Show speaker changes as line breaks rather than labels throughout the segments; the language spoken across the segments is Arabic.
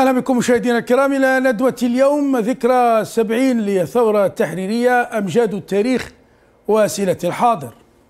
أهلا بكم مشاهدينا الكرام إلى ندوة اليوم، ذكرى 70 للثورة التحريرية، أمجاد التاريخ وأسئلة الحاضر.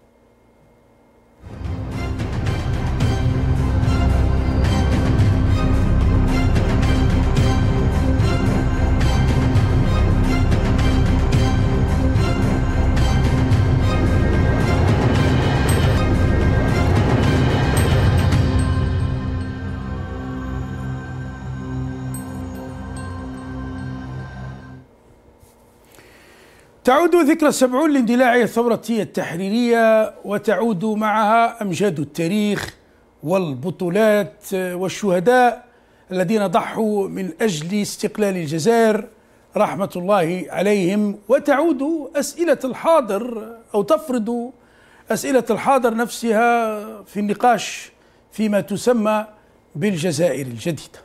تعود ذكرى 70 لاندلاع الثورة التحريرية، وتعود معها أمجاد التاريخ والبطولات والشهداء الذين ضحوا من أجل استقلال الجزائر رحمة الله عليهم. وتعود أسئلة الحاضر، أو تفرض أسئلة الحاضر نفسها في النقاش فيما تسمى بالجزائر الجديدة.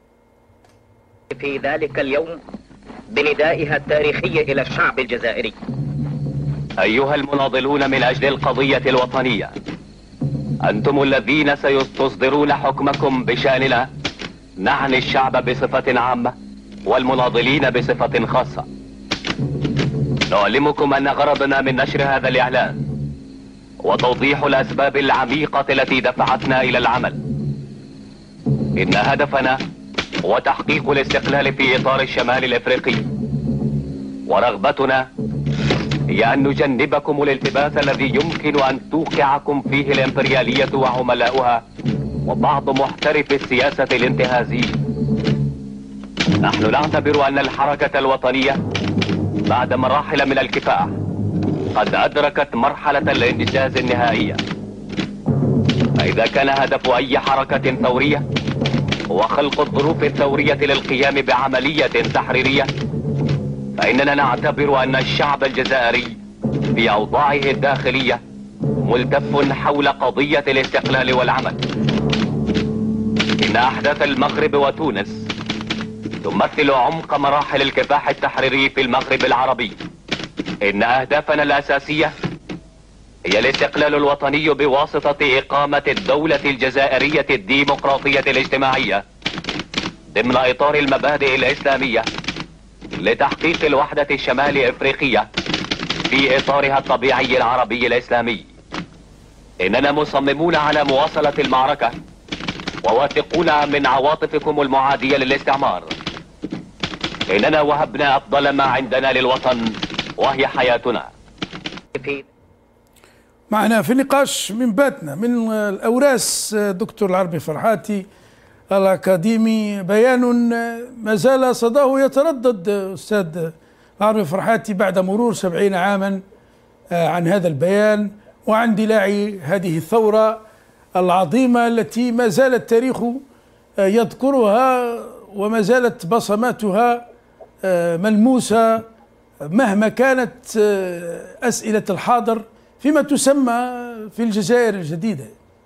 في ذلك اليوم بندائها التاريخي إلى الشعب الجزائري:
أيها المناضلون من أجل القضية الوطنية، أنتم الذين ستصدرون حكمكم بشأننا، نعني الشعب بصفة عامة والمناضلين بصفة خاصة. نعلمكم أن غرضنا من نشر هذا الإعلان وتوضيح الأسباب العميقة التي دفعتنا إلى العمل. إن هدفنا هو تحقيق الاستقلال في إطار الشمال الإفريقي، ورغبتنا هي أن نجنبكم الالتباس الذي يمكن أن توقعكم فيه الإمبريالية وعملاؤها وبعض محترف السياسة الانتهازية. نحن نعتبر أن الحركة الوطنية بعد مراحل من الكفاح قد أدركت مرحلة الانجاز النهائية. فإذا كان هدف أي حركة ثورية هو خلق الظروف الثورية للقيام بعملية تحريرية، فإننا نعتبر أن الشعب الجزائري في أوضاعه الداخلية ملتف حول قضية الاستقلال والعمل. إن أحداث المغرب وتونس تمثل عمق مراحل الكفاح التحريري في المغرب العربي. إن أهدافنا الأساسية هي الاستقلال الوطني بواسطة إقامة الدولة الجزائرية الديمقراطية الاجتماعية ضمن إطار المبادئ الإسلامية لتحقيق الوحدة الشمال إفريقية في إطارها الطبيعي العربي الإسلامي. إننا مصممون على مواصلة المعركة وواثقون من عواطفكم المعادية للاستعمار. إننا وهبنا أفضل ما عندنا للوطن وهي حياتنا.
معنا في النقاش من باتنا من الأوراس دكتور العربي فرحاتي الأكاديمي، بيان ما زال صداه يتردد. أستاذ العربي فرحاتي، بعد مرور 70 عاما عن هذا البيان وعن اندلاع هذه الثورة العظيمة التي ما زال التاريخ يذكرها وما زالت بصماتها ملموسة مهما كانت أسئلة الحاضر فيما تسمى في الجزائر الجديدة.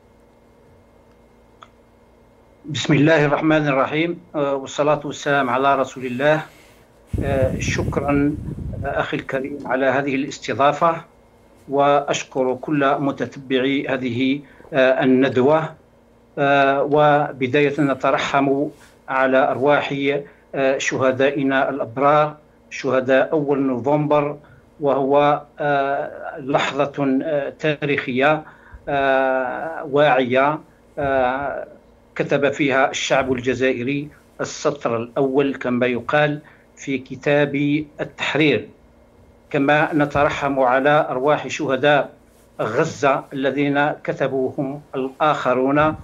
بسم الله الرحمن الرحيم، والصلاة والسلام على رسول الله. شكرا أخي الكريم على هذه الاستضافة، وأشكر كل متتبعي هذه الندوة. وبداية نترحم على أرواح شهدائنا الأبرار، شهداء أول نوفمبر، وهو لحظة تاريخية واعية كتب فيها الشعب الجزائري السطر الأول كما يقال في كتاب التحرير. كما نترحم على أرواح شهداء غزة الذين كتبوهم الآخرون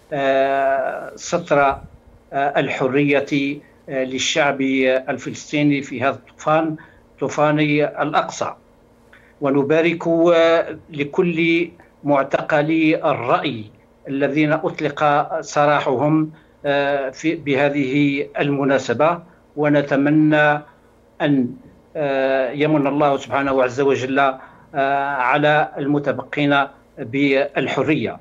سطر الحرية للشعب الفلسطيني في هذا الطوفان، طوفان الأقصى. ونبارك لكل معتقلي الرأي الذين أطلق سراحهم بهذه المناسبة، ونتمنى أن يمن الله سبحانه عز وجل على المتبقين بالحرية.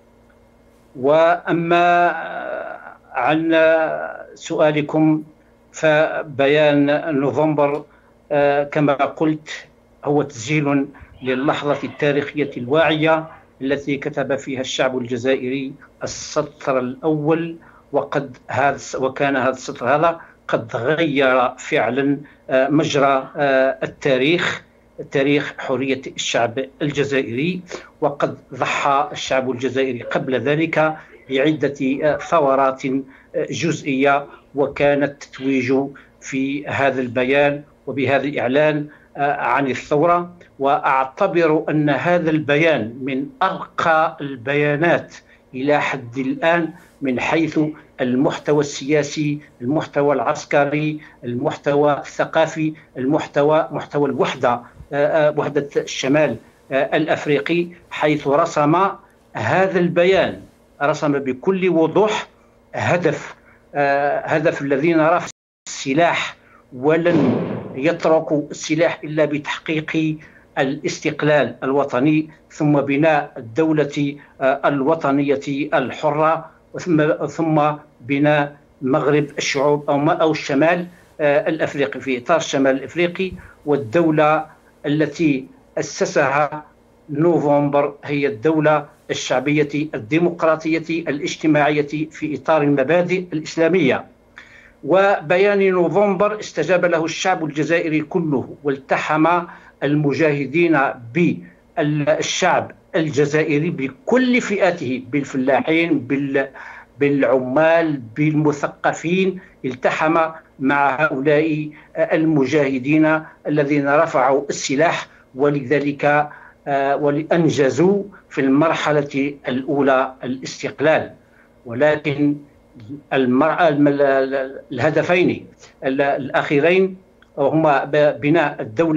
وأما عن سؤالكم، فبيان نوفمبر كما قلت هو تسجيل للحظة التاريخية الواعية التي كتب فيها الشعب الجزائري السطر الأول، وكان هذا السطر هذا قد غير فعلا مجرى تاريخ حرية الشعب الجزائري. وقد ضحى الشعب الجزائري قبل ذلك بعدة ثورات جزئية، وكان التتويج في هذا البيان وبهذا الإعلان عن الثورة. وأعتبر أن هذا البيان من أرقى البيانات إلى حد الآن من حيث المحتوى السياسي، المحتوى العسكري، المحتوى الثقافي، محتوى الوحدة، وحدة الشمال الأفريقي، حيث رسم هذا البيان بكل وضوح هدف الذين رفعوا السلاح ولن يتركوا السلاح إلا بتحقيق الاستقلال الوطني، ثم بناء الدولة الوطنية الحرة، ثم بناء مغرب الشعوب أو الشمال الأفريقي في إطار الشمال الأفريقي. والدولة التي أسسها نوفمبر هي الدولة الشعبية الديمقراطية الاجتماعية في إطار المبادئ الإسلامية. وبيان نوفمبر استجاب له الشعب الجزائري كله، والتحم المجاهدين بالشعب الجزائري بكل فئاته، بالفلاحين، بالعمال، بالمثقفين، التحم مع هؤلاء المجاهدين الذين رفعوا السلاح، ولذلك ولأنجزوا في المرحلة الأولى الاستقلال. ولكن الهدفين الأخيرين هما بناء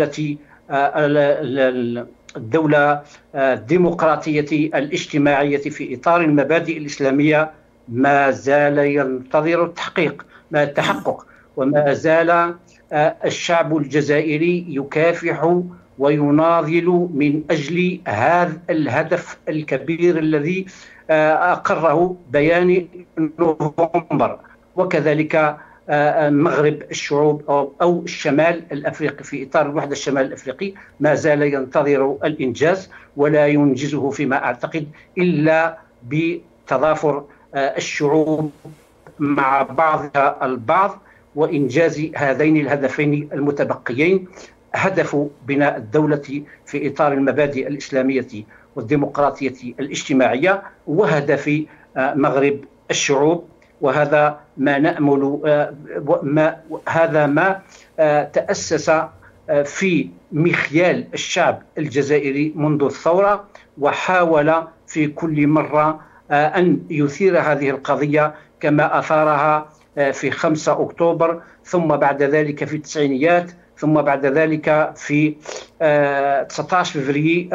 الدولة الديمقراطية الاجتماعية في إطار المبادئ الإسلامية ما زال ينتظر التحقق، وما زال الشعب الجزائري يكافح ويناضل من أجل هذا الهدف الكبير الذي أقره بيان نوفمبر. وكذلك مغرب الشعوب أو الشمال الأفريقي في إطار الوحدة الشمال الأفريقي ما زال ينتظر الإنجاز، ولا ينجزه فيما أعتقد إلا بتضافر الشعوب مع بعضها البعض وإنجاز هذين الهدفين المتبقيين: هدف بناء الدولة في إطار المبادئ الإسلامية والديمقراطية الاجتماعية، وهدف مغرب الشعوب. وهذا ما نأمل، هذا ما تأسس في مخيال الشعب الجزائري منذ الثورة، وحاول في كل مرة أن يثير هذه القضية كما أثارها في 5 أكتوبر، ثم بعد ذلك في التسعينيات، ثم بعد ذلك في 19 فبراير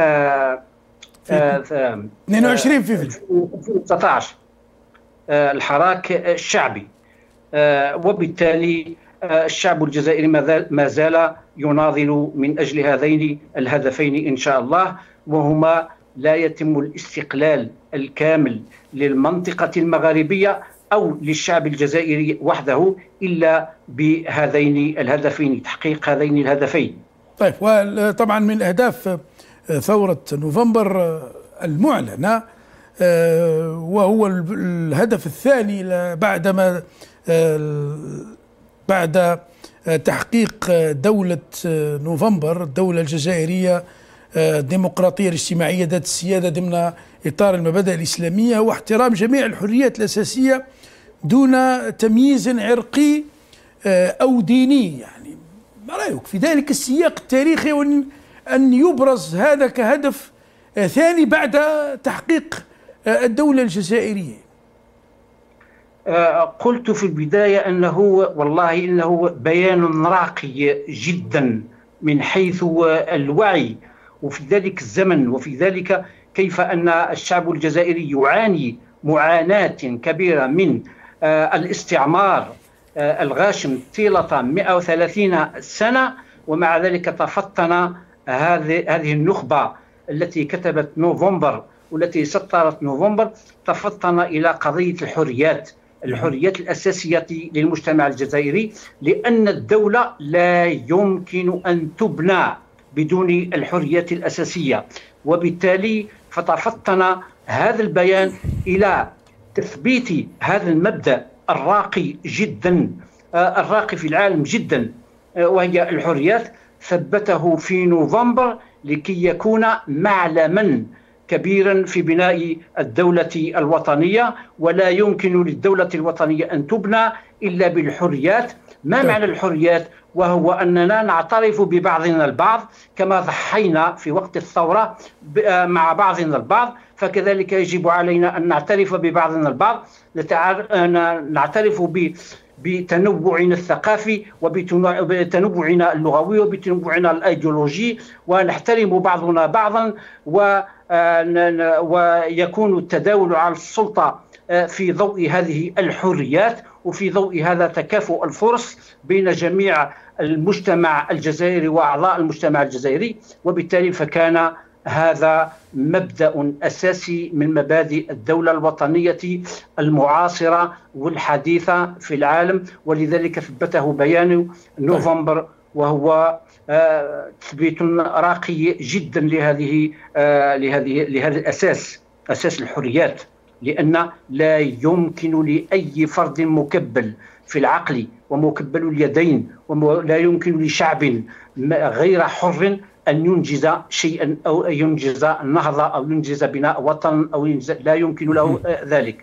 22 فبراير
2019 الحراك الشعبي. وبالتالي الشعب الجزائري ما زال يناضل من أجل هذين الهدفين إن شاء الله، وهما لا يتم الاستقلال الكامل للمنطقة المغاربية أو للشعب الجزائري وحده إلا بهذين الهدفين، تحقيق هذين الهدفين.
طيب، وطبعا من أهداف ثورة نوفمبر المعلنة وهو الهدف الثاني بعد تحقيق دولة نوفمبر، الدولة الجزائرية الديمقراطية الاجتماعية ذات السيادة ضمن إطار المبادئ الإسلامية واحترام جميع الحريات الأساسية دون تمييز عرقي أو ديني. يعني ما رأيك في ذلك السياق التاريخي، أن يبرز هذا كهدف ثاني بعد تحقيق الدولة الجزائرية؟
قلت في البداية إنه بيان راقي جدا من حيث الوعي، وفي ذلك الزمن، وفي ذلك كيف أن الشعب الجزائري يعاني معاناة كبيرة من الاستعمار الغاشم طيلة 130 سنة، ومع ذلك تفطن هذه النخبة التي كتبت نوفمبر والتي سطرت نوفمبر، تفطن إلى قضية الحريات الأساسية للمجتمع الجزائري، لأن الدولة لا يمكن أن تبنى بدون الحريات الأساسية. وبالتالي فتفطن هذا البيان إلى تثبيت هذا المبدأ الراقي جدا، الراقي في العالم جدا، وهي الحريات، ثبته في نوفمبر لكي يكون معلما كبيرا في بناء الدولة الوطنية. ولا يمكن للدولة الوطنية أن تبنى إلا بالحريات. ما معنى الحريات؟ وهو أننا نعترف ببعضنا البعض كما ضحينا في وقت الثورة مع بعضنا البعض، فكذلك يجب علينا أن نعترف ببعضنا البعض، نعترف بتنوعنا الثقافي وبتنوعنا اللغوي وبتنوعنا الأيديولوجي، ونحترم بعضنا بعضا، ويكون التداول على السلطة في ضوء هذه الحريات وفي ضوء هذا تكافؤ الفرص بين جميع المجتمع الجزائري وأعضاء المجتمع الجزائري. وبالتالي فكان هذا مبدأ أساسي من مبادئ الدولة الوطنية المعاصرة والحديثة في العالم، ولذلك ثبته بيان نوفمبر، وهو تثبيت راقي جدا لهذا الأساس، أساس الحريات. لأن لا يمكن لأي فرد مكبل في العقل ومكبل اليدين، ولا يمكن لشعب غير حر أن ينجز شيئا أو ينجز نهضة أو ينجز بناء وطن أو لا يمكن له ذلك.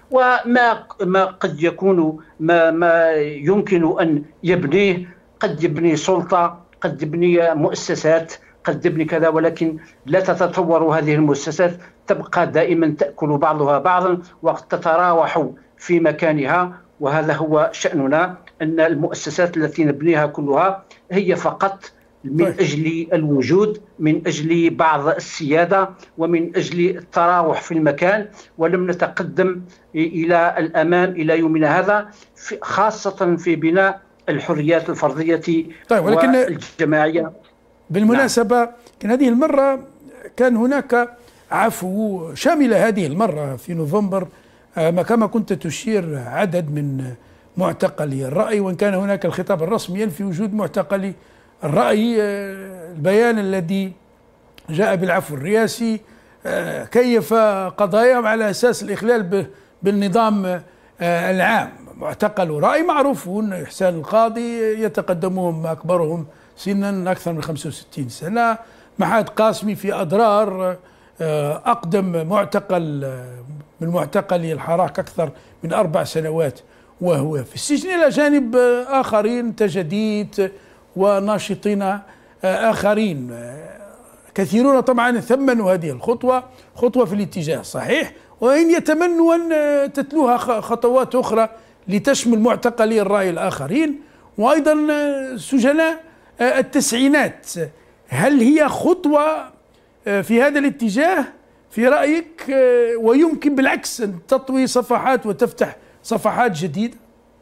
وما قد يكون ما يمكن أن يبنيه، قد يبني سلطة، قد يبني مؤسسات، قد يبني كذا، ولكن لا تتطور هذه المؤسسات، تبقى دائما تأكل بعضها بعضا وقد تتراوح في مكانها. وهذا هو شأننا، أن المؤسسات التي نبنيها كلها هي فقط من أجل الوجود، من أجل بعض السيادة، ومن أجل التراوح في المكان، ولم نتقدم إلى الأمام إلى يومنا هذا، خاصة في بناء الحريات الفردية
ولكن
والجماعية.
بالمناسبة كان هذه المرة كان هناك عفو شامل هذه المرة في نوفمبر، كما كنت تشير، عدد من معتقلي الرأي، وإن كان هناك الخطاب الرسمي ينفي وجود معتقلي الرأي. البيان الذي جاء بالعفو الرئاسي كيف قضاياهم على أساس الإخلال بالنظام العام. معتقل رأي معروفون، إحسان القاضي يتقدمهم أكبرهم سنا أكثر من 65 سنة، محمد قاسمي في أضرار أقدم معتقل من معتقلي الحراك أكثر من 4 سنوات وهو في السجن، إلى جانب آخرين تجديد وناشطين آخرين. كثيرون طبعا ثمنوا هذه الخطوة، خطوة في الاتجاه الصحيح، وإن يتمنوا أن تتلوها خطوات أخرى لتشمل معتقلي الرأي الآخرين وأيضا سجناء التسعينات. هل هي خطوة في هذا الاتجاه في رأيك، ويمكن بالعكس أن تطوي صفحات وتفتح صفحات جديدة؟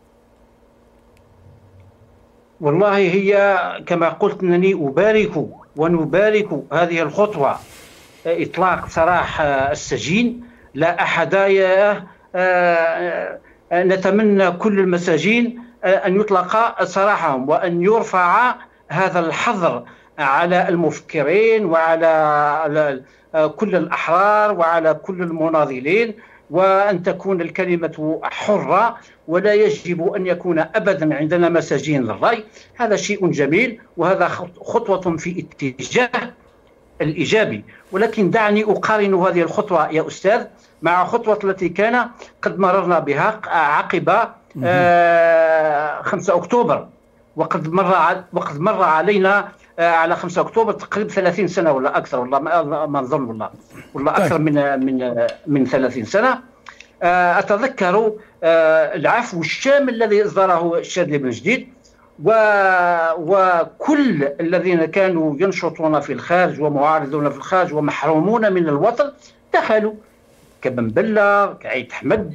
والله هي كما قلت أنني أبارك ونبارك هذه الخطوة، إطلاق سراح السجين. لا أحد نتمنى كل المساجين أن يطلق سراحهم، وأن يرفع هذا الحظر على المفكرين وعلى كل الأحرار وعلى كل المناضلين، وأن تكون الكلمة حرة، ولا يجب أن يكون أبدا عندنا مساجين للرأي. هذا شيء جميل، وهذا خطوة في اتجاه الإيجابي. ولكن دعني أقارن هذه الخطوة يا أستاذ مع خطوة التي كان قد مررنا بها عقب 5 أكتوبر، وقد مر علينا على 5 أكتوبر تقريبا 30 سنة ولا أكثر، والله ما نظن، والله أكثر من 30 سنة. أتذكر العفو الشامل الذي أصدره الشاذلي بن جديد، وكل الذين كانوا ينشطون في الخارج ومعارضون في الخارج ومحرومون من الوطن دخلوا كبن بلة، كعيد أحمد،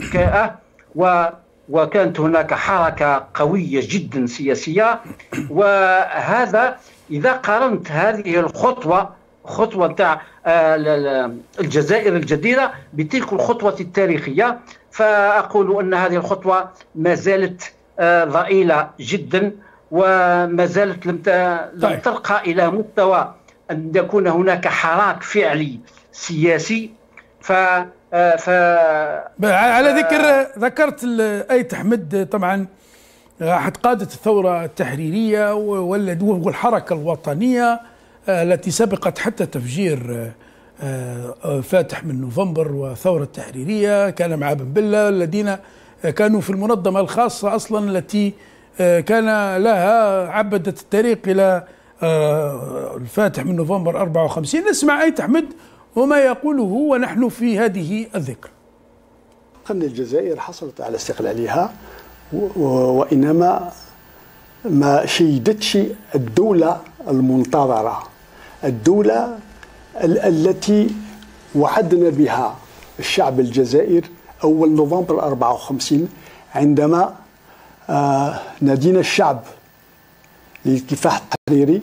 وكانت هناك حركة قوية جدا سياسية. وهذا إذا قارنت هذه خطوة تاع الجزائر الجديدة بتلك الخطوة التاريخية، فأقول أن هذه الخطوة ما زالت ضئيلة جدا، وما زالت لم ترقى إلى مستوى أن يكون هناك حراك فعلي سياسي.
على ذكرت أيت أحمد، طبعا أحد قادة الثورة التحريرية والحركة الوطنية التي سبقت حتى تفجير فاتح من نوفمبر والثورة التحريرية، كان مع بن بلة الذين كانوا في المنظمة الخاصة أصلا التي كان لها عبدت الطريق إلى الفاتح من نوفمبر 54. نسمع أيت أحمد وما يقوله ونحن في هذه الذكرى.
أن الجزائر حصلت على استقلالها، وإنما ما شيدتش الدولة المنتظرة، الدولة التي وعدنا بها الشعب الجزائر أول نوفمبر 54 عندما نادينا الشعب للكفاح التحريري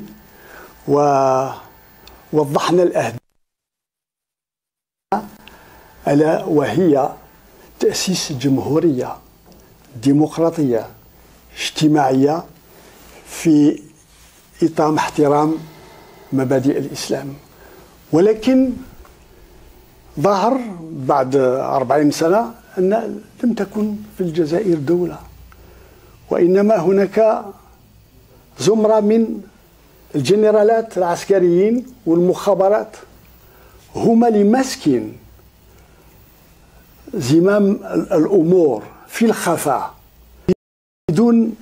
ووضحنا الأهداف، ألا وهي تأسيس جمهورية ديمقراطية اجتماعية في إطار احترام مبادئ الإسلام. ولكن ظهر بعد 40 سنة أن لم تكن في الجزائر دولة، وإنما هناك زمرة من الجنرالات العسكريين والمخابرات هما اللي ماسكين زمام الأمور في الخفاء بدون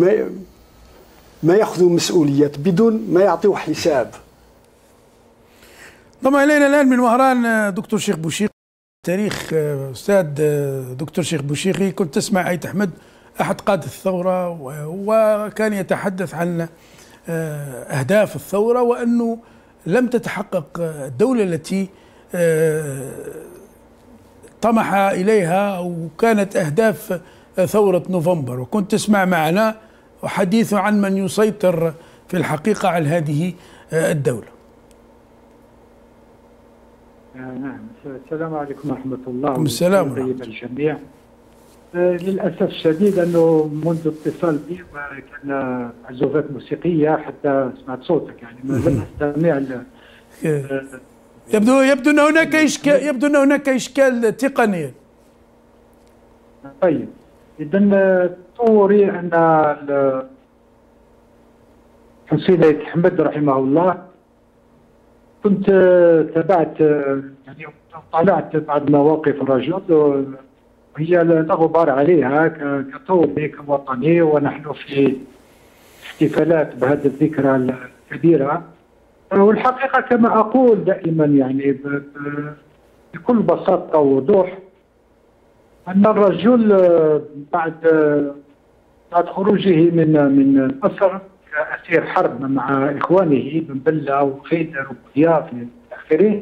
ما يأخذوا مسؤوليات، بدون ما يعطيوا حساب.
ضم إلينا الآن من وهران دكتور شيخ بوشيخي، تاريخ أستاذ دكتور شيخ بوشيخي. كنت تسمع أيت أحمد أحد قادة الثورة، وكان يتحدث عن أهداف الثورة وأنه لم تتحقق الدولة التي طمح إليها أو كانت أهداف ثورة نوفمبر. وكنت تسمع معنا وحديث عن من يسيطر في الحقيقة على هذه الدولة.
نعم، السلام عليكم ورحمة الله.
وعليكم السلام
طيب الجميع. للأسف الشديد أنه منذ اتصال بي كان عزوفات موسيقية حتى سمعت صوتك، يعني لم أستمع.
يبدو أن هناك إشكال تقني.
طيب، إذا توري أن حسين أيت أحمد رحمه الله كنت تابعت، يعني طالعت بعض مواقف الرجل وهي لا غبار عليها كثوري كوطني، ونحن في احتفالات بهذه الذكرى الكبيرة. والحقيقة كما أقول دائما يعني بكل بساطة ووضوح أن الرجل بعد خروجه من مصر كأسير حرب مع إخوانه بن بلة وخيدر وضياف إلى آخره،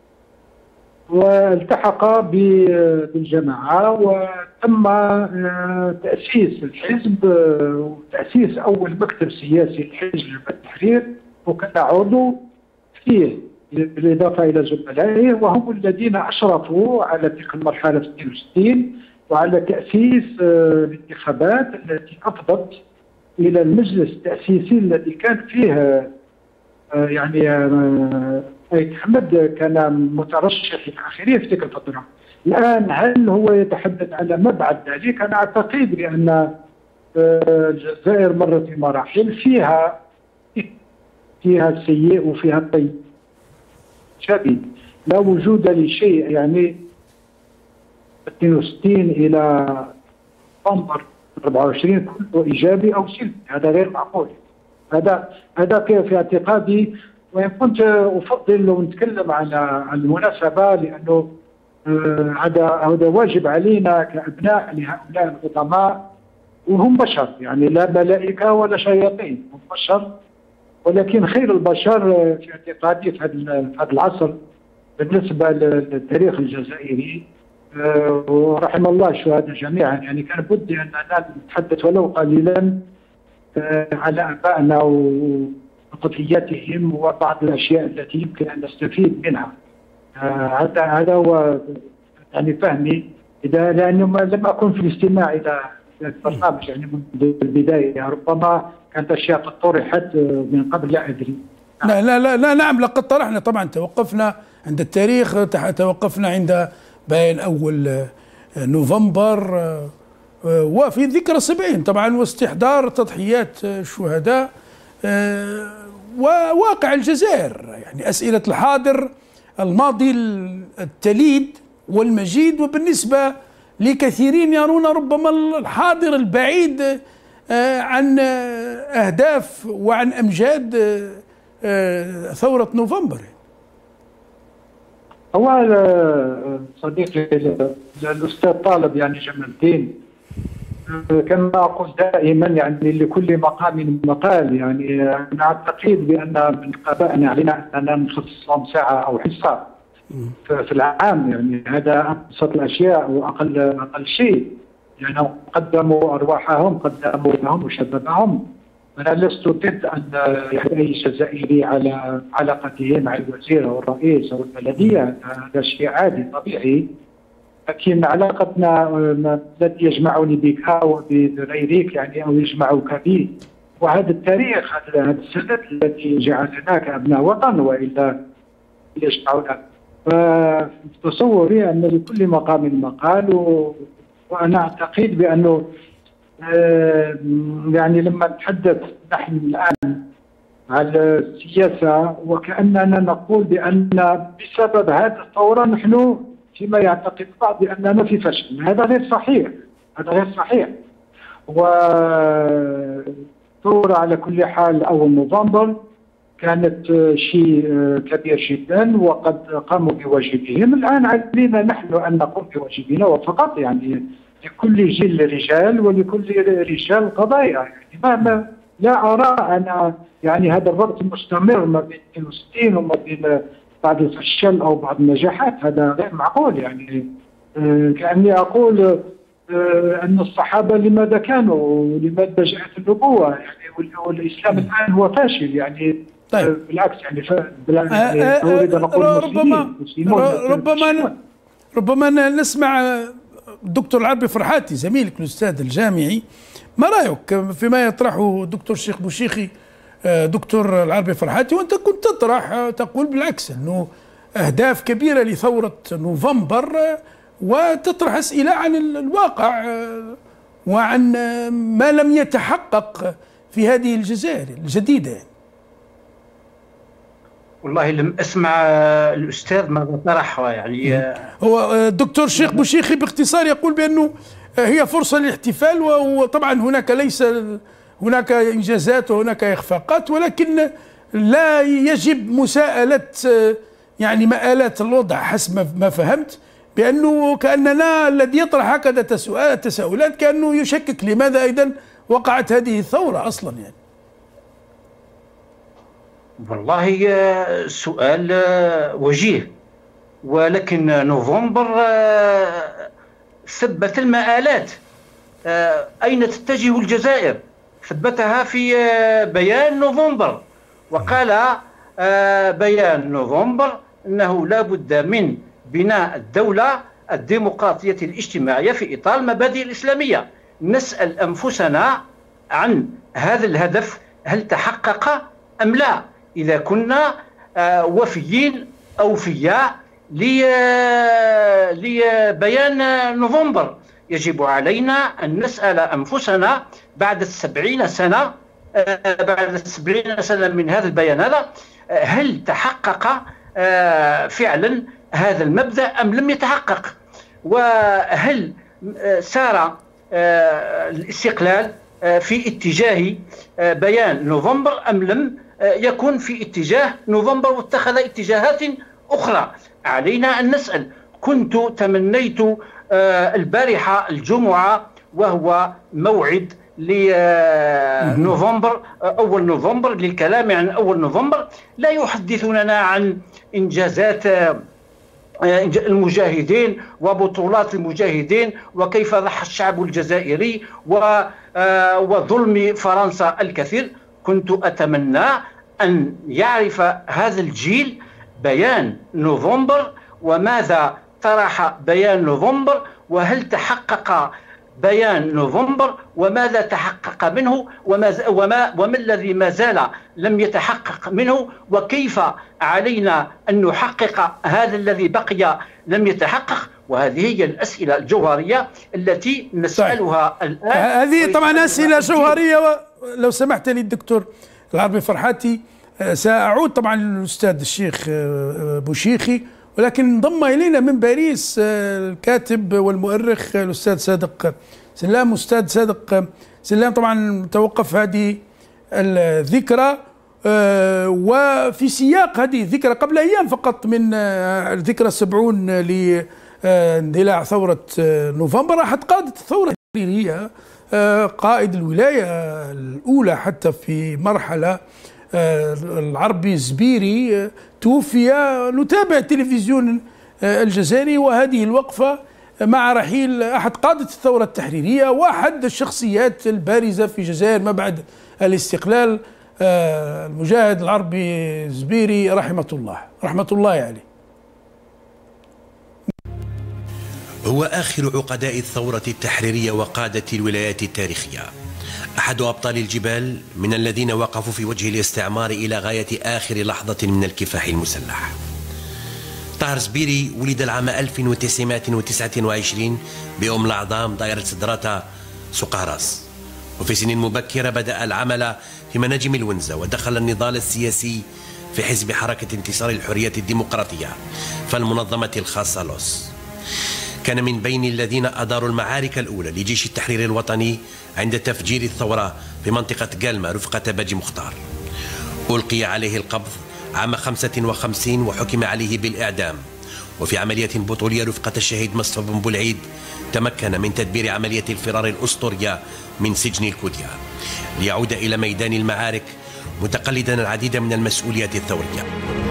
والتحق بالجماعة وتم تأسيس الحزب وتأسيس أول مكتب سياسي لحزب التحرير، وكان عضو فيه بالإضافة إلى زملائه، وهم الذين أشرفوا على تلك المرحلة 62 وعلى تأسيس الانتخابات التي أفضت إلى المجلس التأسيسي الذي كان فيه يعني أيت أحمد كان مترشح إلى آخره في تلك الفترة. الآن هل هو يتحدث على ما بعد ذلك؟ أنا أعتقد بأن الجزائر مرت بمراحل فيها السيء وفيها الطيب شديد، لا وجود لشيء يعني 62 إلى نوفمبر 24 كله إيجابي أو سلبي، هذا غير معقول. هذا في اعتقادي، وإن كنت أفضل لو نتكلم عن المناسبة، لأنه هذا واجب علينا كأبناء لهؤلاء العظماء، وهم بشر يعني لا ملائكة ولا شياطين، هم بشر، ولكن خير البشر في اعتقادي في هذا العصر بالنسبة للتاريخ الجزائري. ورحم الله الشهداء جميعا، يعني كان بدي أننا نتحدث ولو قليلا على آبائنا وقضياتهم وبعض الأشياء التي يمكن أن نستفيد منها. هذا هو يعني فهمي، إذا لأنه لم أكن في الاستماع إلى البرنامج يعني منذ البداية، ربما كانت أشياء قد طرحت من قبل لا أدري.
لا لا لا لا نعم، لقد طرحنا طبعا، توقفنا عند التاريخ، توقفنا عند بين أول نوفمبر وفي ذكرى 70 طبعا، واستحضار تضحيات الشهداء وواقع الجزائر. يعني أسئلة الحاضر الماضي التليد والمجيد، وبالنسبة لكثيرين يرون ربما الحاضر البعيد عن أهداف وعن أمجاد ثورة نوفمبر.
هو صديقي الأستاذ طالب يعني جمال الدين، كما أقول دائما يعني لكل مقام مقال. يعني أنا أعتقد بأن من قضائنا علينا أننا نخصص لهم ساعة أو حصة في العام. يعني هذا أبسط الأشياء وأقل شيء. يعني قدموا أرواحهم، قدموا لهم وشبابهم. أنا لست ضد أن أي جزائري على علاقته مع الوزير أو الرئيس أو البلدية، هذا شيء عادي طبيعي. لكن علاقتنا التي يجمعني بك وبغيرك يعني أو يجمعك بي وهذا التاريخ، هذا السند الذي جعلنا كأبناء وطن، وإلا يجمعنا. فتصوري أن لكل مقام مقال، وأنا أعتقد بأنه يعني لما نتحدث نحن الآن على السياسة وكأننا نقول بأن بسبب هذه الثورة نحن فيما يعتقد البعض بأننا في فشل. هذا غير صحيح، هذا غير صحيح. والثورة على كل حال أول نوفمبر كانت شيء كبير جدا وقد قاموا بواجبهم. الآن علينا نحن أن نقوم بواجبنا وفقط. يعني لكل جيل رجال ولكل رجال قضايا. يعني لا أرى أنا يعني هذا الربط المستمر ما بين 62 وما بين بعض الفشل أو بعض النجاحات، هذا غير معقول. يعني كأني أقول أن الصحابة لماذا كانوا، لماذا جاءت النبوة يعني، والإسلام الآن هو فاشل يعني.
طيب.
بالعكس يعني أريد أن أقول
ربما نسمع الدكتور العربي فرحاتي زميلك الأستاذ الجامعي، ما رأيك فيما يطرحه الدكتور الشيخ بوشيخي دكتور العربي فرحاتي، وأنت كنت تطرح تقول بالعكس أنه أهداف كبيرة لثورة نوفمبر، وتطرح أسئلة عن الواقع وعن ما لم يتحقق في هذه الجزائر الجديدة.
والله لم أسمع الأستاذ ماذا طرح. يعني
هو الدكتور الشيخ بوشيخي باختصار يقول بأنه هي فرصة للاحتفال، وطبعا هناك إنجازات وهناك إخفاقات، ولكن لا يجب مساءلة يعني مآلات الوضع حسب ما فهمت، بأنه كأننا الذي يطرح هكذا تساؤلات كأنه يشكك لماذا أيضا وقعت هذه الثورة أصلا. يعني
والله سؤال وجيه، ولكن نوفمبر ثبت المآلات. أين تتجه الجزائر؟ ثبتها في بيان نوفمبر، وقال بيان نوفمبر أنه لا بد من بناء الدولة الديمقراطية الاجتماعية في إطار المبادئ الإسلامية. نسأل أنفسنا عن هذا الهدف، هل تحقق أم لا؟ إذا كنا وفيين أوفياء لبيان نوفمبر، يجب علينا أن نسأل أنفسنا بعد 70 سنة من هذا البيان هذا، هل تحقق فعلا هذا المبدأ أم لم يتحقق؟ وهل سار الاستقلال في اتجاه بيان نوفمبر أم لم يكن في اتجاه نوفمبر واتخذ اتجاهات أخرى؟ علينا أن نسأل. كنت تمنيت البارحة الجمعة، وهو موعد لنوفمبر، أول نوفمبر، للكلام عن أول نوفمبر. لا يحدثوننا عن إنجازات المجاهدين وبطولات المجاهدين وكيف ضحى الشعب الجزائري وظلم فرنسا الكثير. كنت أتمنى أن يعرف هذا الجيل بيان نوفمبر، وماذا طرح بيان نوفمبر، وهل تحقق بيان نوفمبر، وماذا تحقق منه، وما الذي ما زال لم يتحقق منه، وكيف علينا أن نحقق هذا الذي بقي لم يتحقق، وهذه هي الأسئلة الجوهرية التي نسألها الآن.
هذه طبعا أسئلة جوهرية. لو سمحت لي الدكتور العربي فرحاتي، سأعود طبعا للأستاذ الشيخ بوشيخي، ولكن انضم إلينا من باريس الكاتب والمؤرخ الأستاذ صادق سلام. أستاذ صادق سلام، طبعا توقف هذه الذكرى وفي سياق هذه الذكرى قبل أيام فقط من الذكرى 70 لاندلاع ثورة نوفمبر. أحد قادة الثورة التحريرية، قائد الولاية الأولى حتى في مرحلة، العربي زبيري، توفي. نتابع التلفزيون الجزائري وهذه الوقفة مع رحيل أحد قادة الثورة التحريرية وأحد الشخصيات البارزة في الجزائر ما بعد الاستقلال، المجاهد العربي زبيري رحمة الله عليه.
هو آخر عقداء الثورة التحريرية وقادة الولايات التاريخية، أحد أبطال الجبال من الذين وقفوا في وجه الاستعمار إلى غاية آخر لحظة من الكفاح المسلح. طاهر زبيري ولد العام 1929 بأم الأعظام دائرة سدراتا سقاراس، وفي سن مبكرة بدأ العمل في مناجم الونزة، ودخل النضال السياسي في حزب حركة انتصار الحرية الديمقراطية فالمنظمة الخاصة لوس. كان من بين الذين أداروا المعارك الأولى لجيش التحرير الوطني عند تفجير الثورة في منطقة قالمة رفقة باجي مختار. ألقي عليه القبض عام 55 وحكم عليه بالإعدام، وفي عملية بطولية رفقة الشهيد مصطفى بن بولعيد تمكن من تدبير عملية الفرار الأسطورية من سجن الكوديا ليعود إلى ميدان المعارك متقلدا العديد من المسؤوليات الثورية.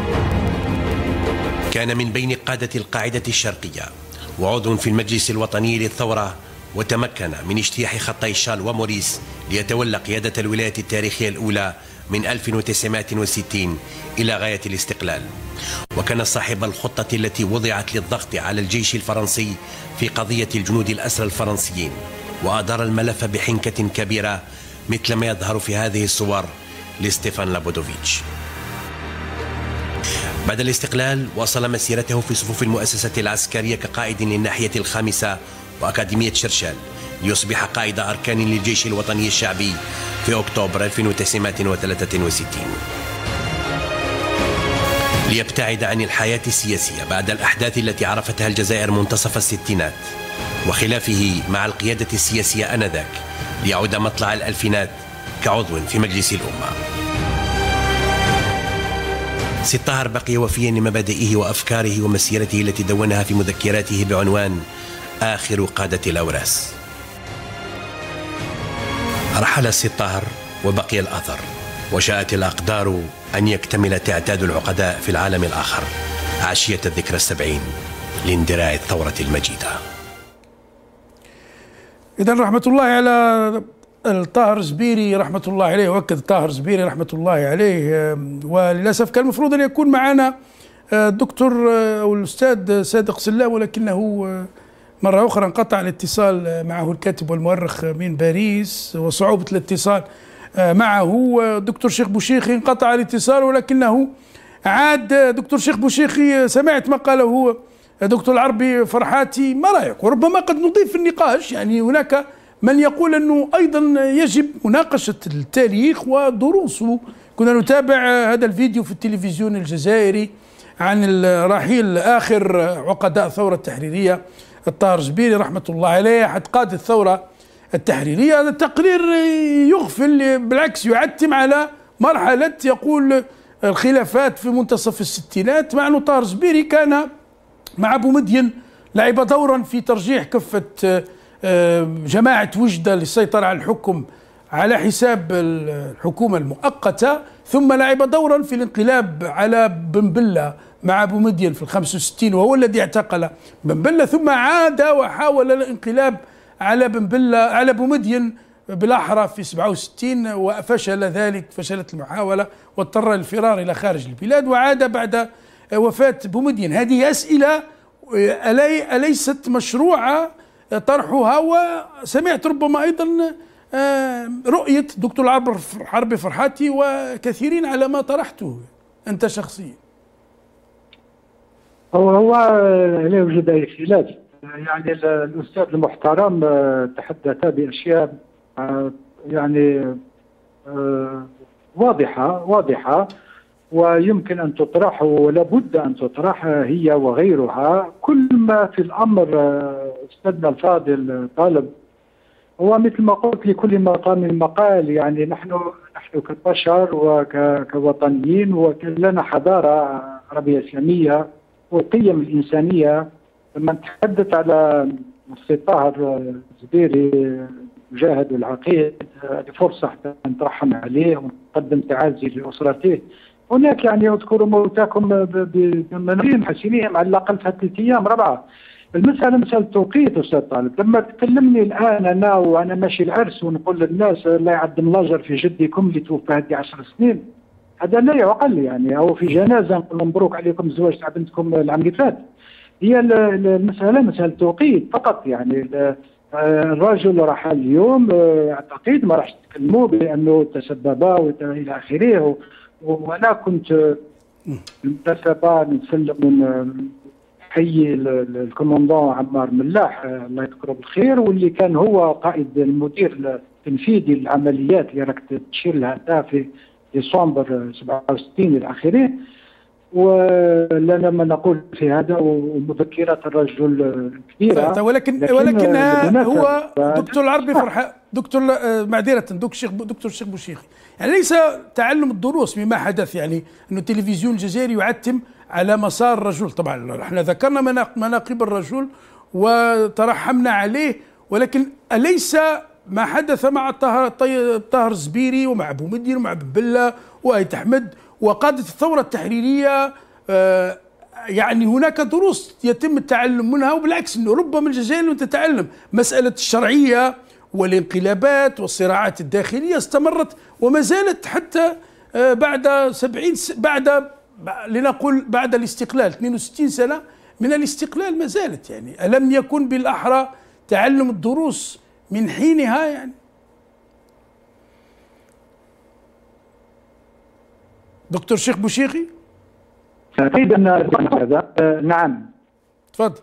كان من بين قادة القاعدة الشرقية وعضو في المجلس الوطني للثورة، وتمكن من اجتياح خطي شال وموريس ليتولى قيادة الولاية التاريخية الأولى من 1960 إلى غاية الاستقلال، وكان صاحب الخطة التي وضعت للضغط على الجيش الفرنسي في قضية الجنود الأسرى الفرنسيين، وأدار الملف بحنكة كبيرة مثل ما يظهر في هذه الصور لستيفان لابودوفيتش. بعد الاستقلال واصل مسيرته في صفوف المؤسسة العسكرية كقائد للناحية الخامسة وأكاديمية شرشال، ليصبح قائد أركان للجيش الوطني الشعبي في أكتوبر 1963. ليبتعد عن الحياة السياسية بعد الأحداث التي عرفتها الجزائر منتصف الستينات وخلافه مع القيادة السياسية آنذاك، ليعود مطلع الألفينات كعضو في مجلس الأمة. سي طاهر بقي وفيا لمبادئه وأفكاره ومسيرته التي دونها في مذكراته بعنوان آخر قادة الأوراس. رحل سي طاهر وبقي الأثر، وشاءت الأقدار أن يكتمل تعداد العقداء في العالم الآخر عشية الذكرى 70 لاندلاع الثورة المجيدة.
إذن رحمة الله على الطاهر زبيري رحمة الله عليه، وأكد طاهر زبيري رحمة الله عليه. وللأسف كان المفروض أن يكون معنا الدكتور أو الأستاذ صادق سلام، ولكنه مرة أخرى انقطع الاتصال معه الكاتب والمؤرخ من باريس، وصعوبة الاتصال معه. دكتور شيخ بوشيخي انقطع الاتصال ولكنه عاد. دكتور شيخ بوشيخي، سمعت ما قاله دكتور العربي فرحاتي، ما رأيك؟ وربما قد نضيف في النقاش، يعني هناك من يقول أنه أيضا يجب مناقشة التاريخ ودروسه. كنا نتابع هذا الفيديو في التلفزيون الجزائري عن الرحيل آخر عقداء الثورة التحريرية الطاهر زبيري رحمة الله عليه، أحد قادة الثورة التحريرية. هذا التقرير يغفل، بالعكس يعتم على مرحلة يقول الخلافات في منتصف الستينات، مع أنه طاهر زبيري كان مع بومدين لعب دورا في ترجيح كفة جماعة وجدة للسيطرة على الحكم على حساب الحكومة المؤقتة، ثم لعب دورا في الانقلاب على بنبلة مع بومدين في 65، وهو الذي اعتقل بنبلة، ثم عاد وحاول الانقلاب على بنبلة على بومدين بالأحرى في 67 وفشل ذلك، فشلت المحاولة واضطر للفرار إلى خارج البلاد، وعاد بعد وفاة بومدين. هذه أسئلة أليست مشروعة طرحها؟ وسمعت ربما أيضا رؤية دكتور العربي فرحاتي وكثيرين على ما طرحته أنت شخصيا.
هو لا يوجد أي خلاف يعني الأستاذ المحترم تحدث بأشياء يعني واضحة ويمكن أن تطرح ولا بد أن تطرح هي وغيرها. كل ما في الأمر أستاذنا الفاضل طالب هو مثل ما قلت لكل مقام مقال. يعني نحن كبشر وكوطنيين ولنا حضارة عربية إسلامية والقيم الإنسانية. لما نتحدث على السي طاهر الزبيري مجاهد العقيد، هذه فرصة حتى نترحم عليه ونقدم تعازي لأسرته. هناك يعني اذكروا موتاكم بمناخير حسينهم على الأقل في 3 أيام 4. المسألة مسألة توقيت أستاذ طالب. لما تكلمني الآن أنا وأنا ماشي العرس ونقول للناس الله يعظم الأجر في جدكم اللي توفى هذه 10 سنين، هذا لا يعقل يعني. أو في جنازة نقول مبروك عليكم الزواج تاع بنتكم العام اللي فات. هي المسألة مسألة توقيت فقط. يعني الرجل رحل اليوم، أعتقد ما راح تتكلموا بأنه تسبب وإلى آخره. وأنا كنت بالمناسبة نسلم حي الكوموندون عمار ملاح الله يذكره بالخير، واللي كان هو قائد المدير التنفيذي للعمليات اللي راك تشير لها في ديسمبر 67 إلى آخره. ولنا ما نقول في هذا ومذكرات الرجل كبيرة.
ولكن هو دكتور العربي فرحات، دكتور معذرة دكتور الشيخ بوشيخي، يعني ليس تعلم الدروس مما حدث، يعني أنه التلفزيون الجزائري يعتم على مسار الرجل. طبعا احنا ذكرنا مناقب الرجل وترحمنا عليه، ولكن أليس ما حدث مع طاهر الزبيري ومع أبو مدين ومع ببلة وآيت أحمد وقادة الثورة التحريرية، يعني هناك دروس يتم التعلم منها، وبالعكس أنه ربما الجزائر تتعلم مسألة الشرعية والانقلابات والصراعات الداخلية استمرت وما زالت حتى بعد 70 بعد لنقول بعد الاستقلال 62 سنة من الاستقلال ما زالت. يعني ألم يكن بالأحرى تعلم الدروس من حينها؟ يعني دكتور شيخ بوشيخي.
أكيد أن هذا نعم
تفضل.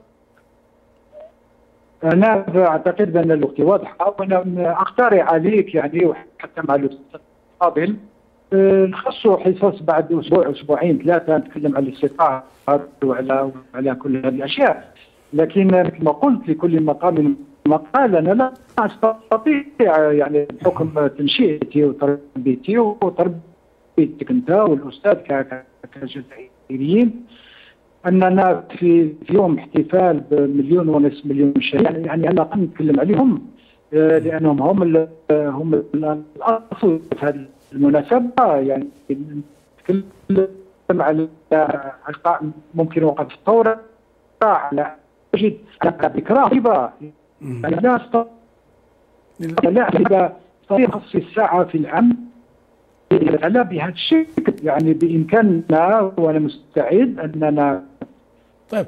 أنا أعتقد بأن الوقت واضحة، وأنا أقترح عليك يعني وحتى مع الأستاذ فاضل نخصصوا حصص بعد أسبوع أسبوعين 3 نتكلم على الاستقرار وعلى كل هذه الأشياء. لكن مثل ما قلت لكل مقام مقال أنا لا أستطيع يعني بحكم تنشئتي وتربيتي وتربيتك أنت والأستاذ كجزائريين أننا في يوم احتفال ب1.5 مليون شهيد يعني على الأقل نتكلم عليهم لأنهم هم الأصل في هذه المناسبة. يعني نتكلم على ممكن وقف الثورة على أجد على ذكرى رهيبة. لا خصص الساعة في العام لا بهذا الشكل. يعني بإمكاننا وأنا مستعد أننا
طيب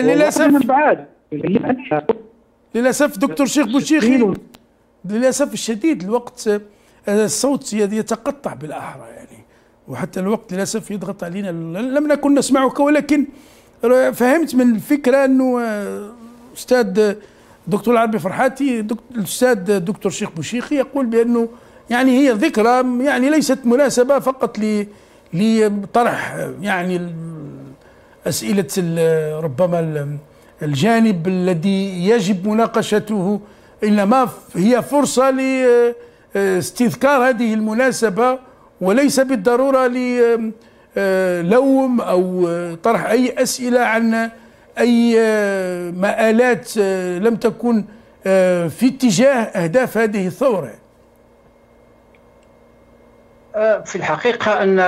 للأسف دكتور شيخ بوشيخي للأسف الشديد الوقت الصوت يتقطع بالأحرى يعني، وحتى الوقت للأسف يضغط علينا. لم نكن نسمعك، ولكن فهمت من الفكرة أنه أستاذ دكتور العربي فرحاتي الأستاذ دكتور شيخ بوشيخي يقول بأنه يعني هي ذكرى يعني ليست مناسبة فقط لطرح يعني أسئلة ربما الجانب الذي يجب مناقشته، إنما هي فرصة لاستذكار هذه المناسبة، وليس بالضرورة للوم أو طرح أي أسئلة عن أي مآلات لم تكن في اتجاه أهداف هذه الثورة.
في الحقيقة أن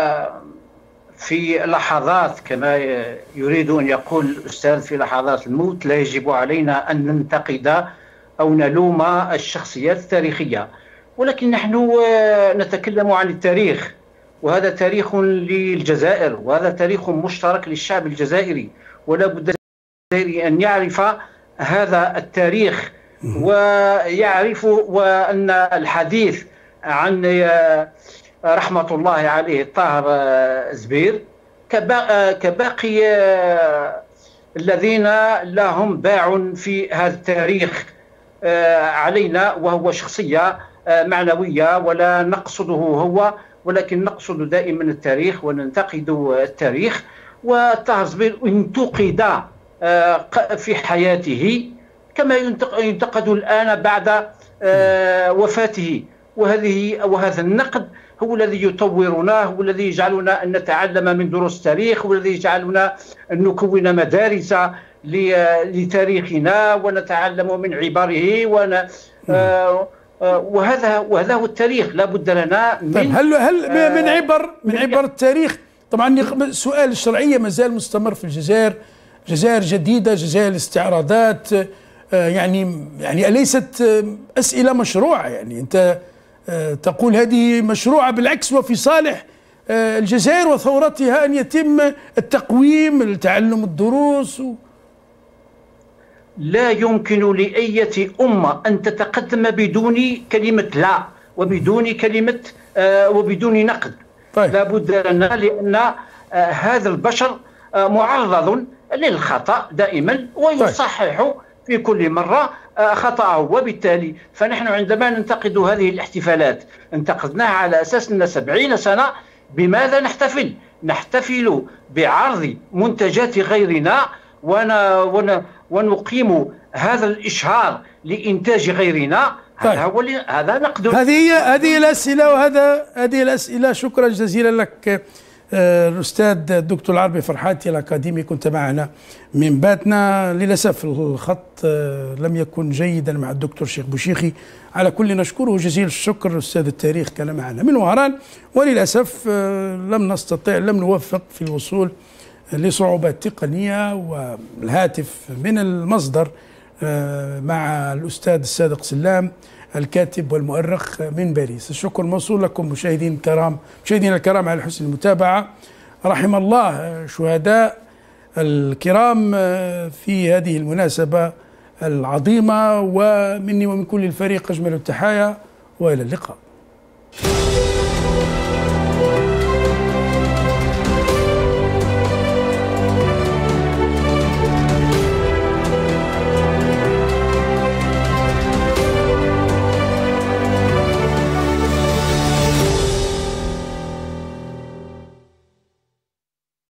في لحظات كما يريد أن يقول الأستاذ في لحظات الموت لا يجب علينا أن ننتقد أو نلوم الشخصيات التاريخية، ولكن نحن نتكلم عن التاريخ، وهذا تاريخ للجزائر وهذا تاريخ مشترك للشعب الجزائري، ولا بد الجزائري أن يعرف هذا التاريخ ويعرف وأن الحديث عن رحمة الله عليه طاهر زبير كباقي الذين لهم باع في هذا التاريخ علينا، وهو شخصية معنوية ولا نقصده هو، ولكن نقصد دائما التاريخ وننتقد التاريخ. وطه زبير انتقد في حياته كما ينتقد الآن بعد وفاته، وهذا النقد هو الذي يطورنا، هو الذي يجعلنا أن نتعلم من دروس التاريخ، هو الذي يجعلنا أن نكون مدارس لتاريخنا ونتعلم من عباره وهذا هو التاريخ. لا بد لنا من
هل من عبر التاريخ. طبعا سؤال الشرعية ما زال مستمر في الجزائر، جزائر جديدة، جزائر استعراضات، يعني أليست أسئلة مشروعة؟ يعني أنت تقول هذه مشروعة، بالعكس وفي صالح الجزائر وثورتها أن يتم التقويم، تعلم الدروس.
لا يمكن لأية أمة أن تتقدم بدون كلمة لا، وبدون نقد.
طيب.
لا بد لنا، لأن هذا البشر معرض للخطأ دائما ويصحح في كل مرة خطأه، وبالتالي فنحن عندما ننتقد هذه الاحتفالات انتقدناها على أساس أن 70 سنة. بماذا نحتفل؟ نحتفل بعرض منتجات غيرنا ونقيم هذا الإشهار لإنتاج غيرنا.
طيب.
هذا نقد.
هذه الأسئلة. شكرا جزيلا لك الأستاذ الدكتور العربي فرحاتي الأكاديمي، كنت معنا من باتنا. للأسف الخط لم يكن جيدا مع الدكتور شيخ بوشيخي، على كل نشكره جزيل الشكر. أستاذ التاريخ كان معنا من وهران، وللأسف لم نوفق في الوصول لصعوبات تقنية، والهاتف من المصدر مع الأستاذ الصادق سلام الكاتب والمؤرخ من باريس. الشكر موصول لكم مشاهدينا الكرام على حسن المتابعة. رحم الله شهداء الكرام في هذه المناسبة العظيمة، ومني ومن كل الفريق أجمل التحايا، وإلى اللقاء.